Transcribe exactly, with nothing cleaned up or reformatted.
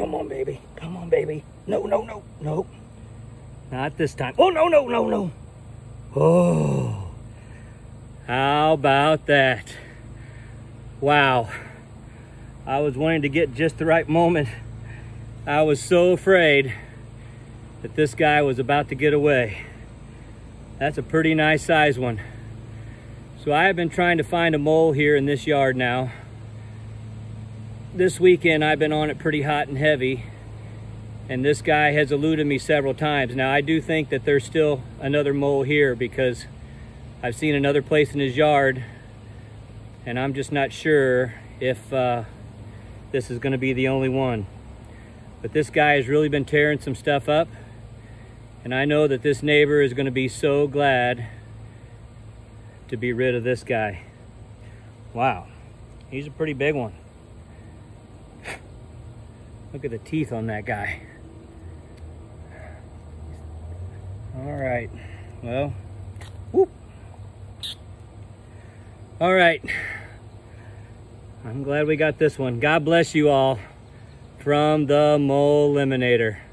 Come on, baby. Come on, baby. No, no, no, no. Not this time. Oh, no, no, no, no. Oh. How about that? Wow. I was wanting to get just the right moment. I was so afraid that this guy was about to get away. That's a pretty nice size one. So I have been trying to find a mole here in this yard now. This weekend I've been on it pretty hot and heavy, and this guy has eluded me several times. Now I do think that there's still another mole here because I've seen another place in his yard, and I'm just not sure if uh, this is going to be the only one. But this guy has really been tearing some stuff up, and I know that this neighbor is going to be so glad to be rid of this guy. Wow, he's a pretty big one. Look at the teeth on that guy. All right, well, whoop. All right, I'm glad we got this one. God bless you all from the MOLiminator.